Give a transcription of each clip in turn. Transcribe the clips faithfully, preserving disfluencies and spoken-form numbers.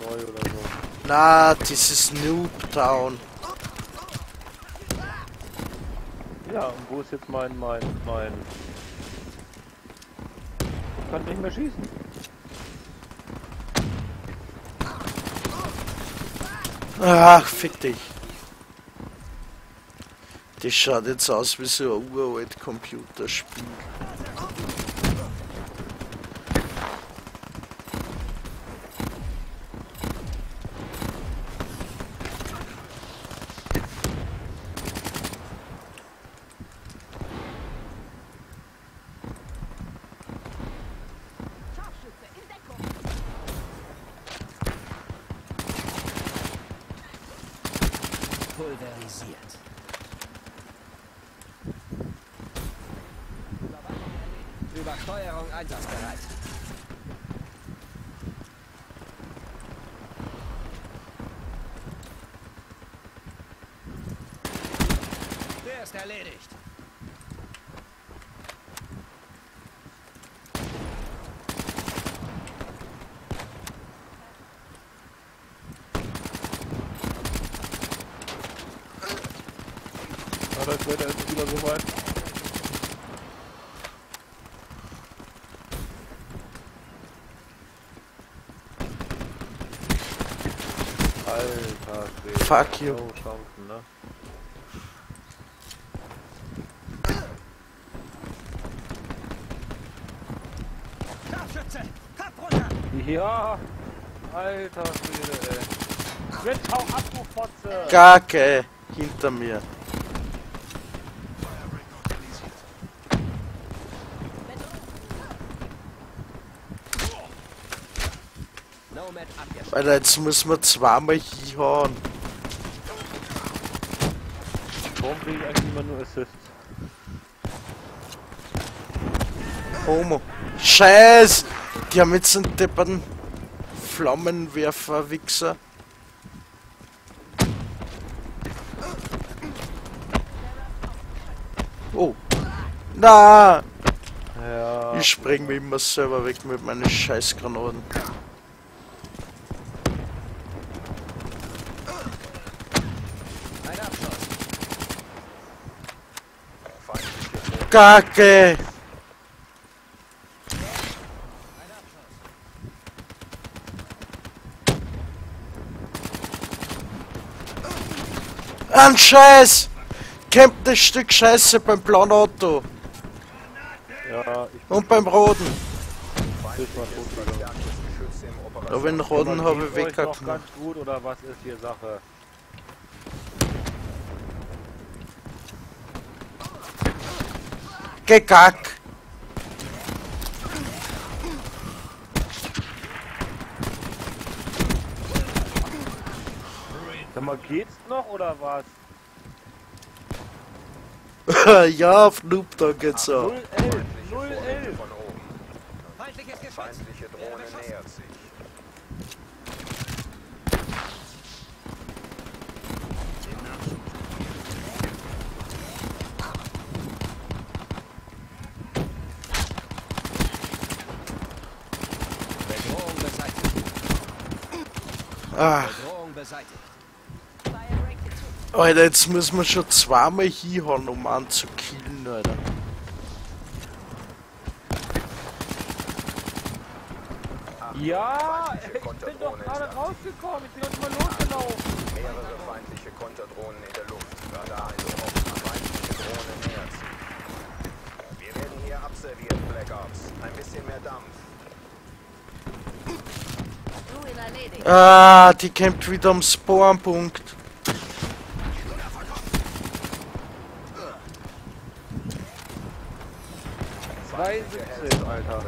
neu oder so. Na, dieses Noob Town. Ja, und wo ist jetzt mein, mein, mein... Ich kann nicht mehr schießen. Ach, fick dich. Das schaut jetzt aus wie so ein uralt Computerspiel. Pulverisiert. Übersteuerung einsatzbereit. Der ist erledigt. Ah, das Wetter ist wieder so weit. Alter, Schwede. Fuck you. No Chancen, ne? Scharfschütze! Kopf runter! Ja! Alter Schwede, ey. Jetzt hau ab, du Fotze! Kacke, hinter mir. Nomad abgeschlossen. Alter, jetzt muss man zweimal hinhauen. Warum kriege ich eigentlich immer nur Assists? Homo. Scheiß! Die haben jetzt einen depperten Flammenwerfer-Wichser. Oh. Na! Ja. Ich spreng mich immer selber weg mit meinen Scheißgranaten. Ein Abschuss. Kacke! Ein Scheiß! Kämpft das Stück Scheiße beim blauen Auto. Ja, ich Und beim roten. bin mal tot gegangen. Aber den roten habe ich Geht's euch noch weggeknallt. ganz gut oder was ist hier Sache? Gegack! Sag mal, geht's noch oder was? Ja, auf Noob Town geht's auch. null elf, null elf. Feindliches Geschütz. Feindliche Drohne nähert sich. Bedrohung beseitigt. Ach, Bedrohung beseitigt. Alter, jetzt müssen wir schon zweimal hinhauen, um einen zu killen, Alter. Ja, Feindliche ich bin doch Konterdrohne gerade ist rausgekommen, ich bin doch nicht mal losgelaufen. Mehrere feindliche Konterdrohnen in der Luft. Radar also offen. Feindliche Drohne nähert sich. Wir werden hier abserviert, Black Ops. Ein bisschen mehr Dampf. Ah, die kämpft wieder am Spawnpunkt. zwei siebzehn, Alter.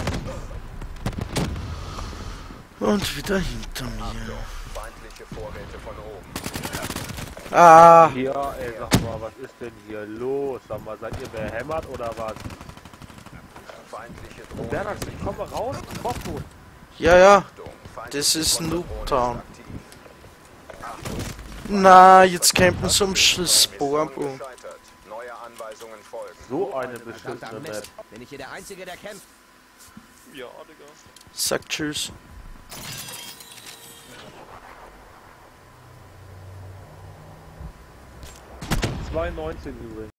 Und wieder hinter mir. Achtung, feindliche Vorräte von oben. Ah, Ja, ey, sag mal, was ist denn hier los? Sag mal, seid ihr behämmert oder was? Feindliche Drohne. Bernhard, ich komme raus, Kopfhut. ja, ja. Achtung, feindliche Das ist Konterdrohne Noob Town. aktiv. Achtung, Na, jetzt kämpfen sie am Spawnpunkt. gescheitert. Neue Anweisungen folgen. So eine Verdammter beschissene Map. Mist. Bin ich hier der Einzige, der kämpft? Ja, Digga. Sagt tschüss. zwei neunzehn übrigens.